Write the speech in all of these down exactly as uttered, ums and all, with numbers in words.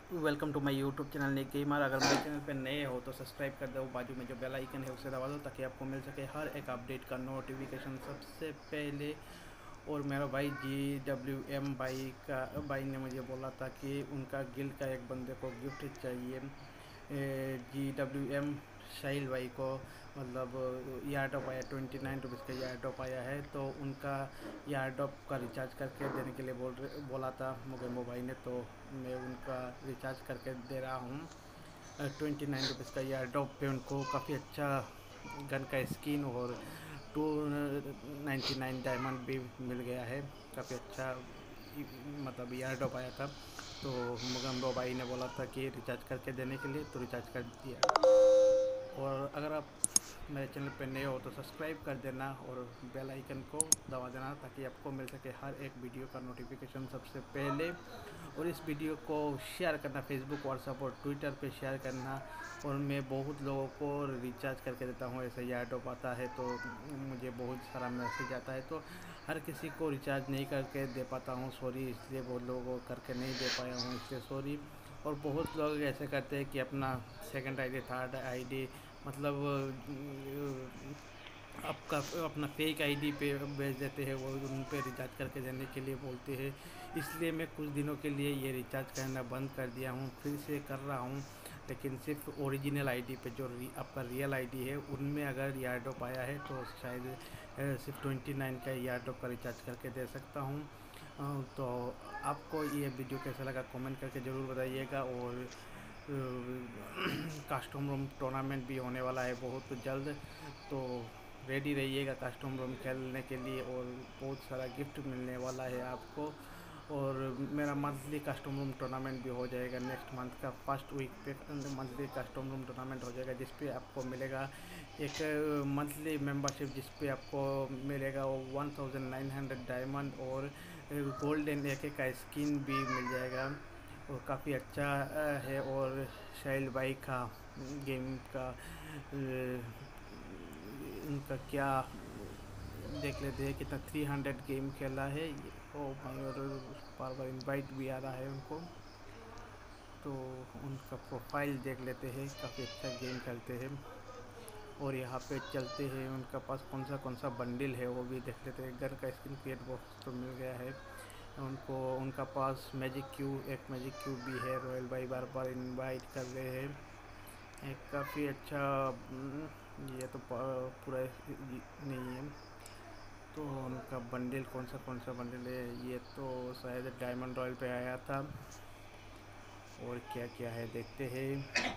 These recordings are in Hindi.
Welcome to my YouTube channel Nick gamer. अगर मेरे चैनल पे नए हो तो सब्सक्राइब कर दो, बाजू में जो बेल आइकन है उसे दबा दो ताकि आपको मिल सके हर एक अपडेट का नोटिफिकेशन सबसे पहले। और मेरा भाई जी डब्ल्यू एम भाई का भाई ने मुझे बोला था कि उनका गिल्ड का एक बंदे को गिफ्ट चाहिए। जी डब्ल्यू एम शाहिल भाई को मतलब यार टॉप आया ट्वेंटी नाइन रुपीज़ का यार टॉप आया है, तो उनका यार टॉप का रिचार्ज करके देने के लिए बोल रहे बोला था मुझे मोबाइल ने, तो मैं उनका रिचार्ज करके दे रहा हूँ। ट्वेंटी नाइन रुपीज़ का यार टॉप पे उनको काफ़ी अच्छा गन का स्किन और टू नाइन्टी नाइन डायमंड भी मिल गया है। काफ़ी अच्छा मतलब यार टॉप आया था, तो मुगम्बो भाई ने बोला था कि रिचार्ज करके देने के लिए, तो रिचार्ज कर दिया। और अगर आप मेरे चैनल पे नए हो तो सब्सक्राइब कर देना और बेल आइकन को दबा देना ताकि आपको मिल सके हर एक वीडियो का नोटिफिकेशन सबसे पहले। और इस वीडियो को शेयर करना, फेसबुक, व्हाट्सएप और ट्विटर पे शेयर करना। और मैं बहुत लोगों को रिचार्ज करके देता हूँ, ऐसे यार टॉप आता है तो मुझे बहुत सारा मैसेज आता है, तो हर किसी को रिचार्ज नहीं करके दे पाता हूँ, सॉरी। इसलिए बहुत लोगों को करके नहीं दे पाया हूँ, इसलिए सॉरी। और बहुत लोग ऐसे करते हैं कि अपना सेकंड आईडी, थर्ड आईडी मतलब आपका अपना फेक आईडी पे भेज देते हैं, वो उन पे रिचार्ज करके देने के लिए बोलते हैं। इसलिए मैं कुछ दिनों के लिए ये रिचार्ज करना बंद कर दिया हूँ, फिर से कर रहा हूँ। लेकिन सिर्फ ओरिजिनल आईडी पे जो री, आपका रियल आईडी है उनमें अगर यारडॉप आया है तो शायद अ, सिर्फ ट्वेंटी नाइन का यारडॉप का रिचार्ज करके दे सकता हूँ। अ, तो आपको ये वीडियो कैसा लगा कमेंट करके ज़रूर बताइएगा। और कस्टम रूम टूर्नामेंट भी होने वाला है बहुत जल्द, तो रेडी रहिएगा कस्टम रूम खेलने के लिए, और बहुत सारा गिफ्ट मिलने वाला है आपको। और मेरा मंथली कस्टम रूम टूर्नामेंट भी हो जाएगा नेक्स्ट मंथ का फर्स्ट वीक पे। मंथली कस्टम रूम टूर्नामेंट हो जाएगा जिस पे आपको मिलेगा एक मंथली मेंबरशिप, जिस पे आपको मिलेगा वो one thousand nine hundred diamond और गोल्डन एक का स्किन भी मिल जाएगा। और काफ़ी अच्छा है। और शाहिल भाई का गेम का उनका क्या देख लेते हैं, कितना थ्री हंड्रेड गेम खेला है ओ भाई। और बार बार इनवाइट भी आ रहा है उनको, तो उनका प्रोफाइल देख लेते हैं, काफ़ी अच्छा गेम खेलते हैं। और यहाँ पे चलते हैं उनका पास कौन सा कौन सा बंडल है वो भी देख लेते हैं। गन का स्किन क्रिएट बॉक्स तो मिल गया है उनको। उनका पास मैजिक क्यूब एक मैजिक क्यूब भी है। रॉयल भाई बार बार इनवाइट कर रहे हैं, एक काफ़ी अच्छा। ये तो पूरा नहीं है, तो उनका बंडल कौन सा कौन सा बंडल है, ये तो शायद डायमंड रॉयल पे आया था। और क्या क्या है देखते हैं,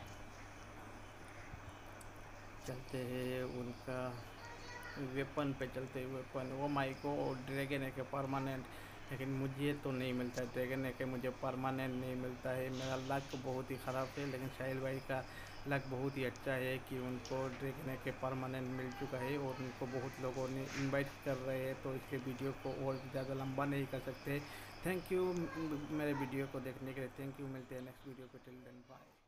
चलते हैं उनका वेपन पे चलते हैं। वेपन वो माई को ड्रैगन है के परमानेंट, लेकिन मुझे तो नहीं मिलता है ड्रैगन है के, मुझे परमानेंट नहीं मिलता है। मेरा लक बहुत ही ख़राब है। लेकिन शाहिल भाई का लक बहुत ही अच्छा है कि उनको ड्रैगन है के परमानेंट मिल चुका है, और उनको बहुत लोगों ने इनवाइट कर रहे हैं, तो इसलिए वीडियो को और ज़्यादा लंबा नहीं कर सकते। थैंक यू मेरे वीडियो को देखने के लिए, थैंक यू। मिलते हैं नेक्स्ट वीडियो पे, टिल देन बाय।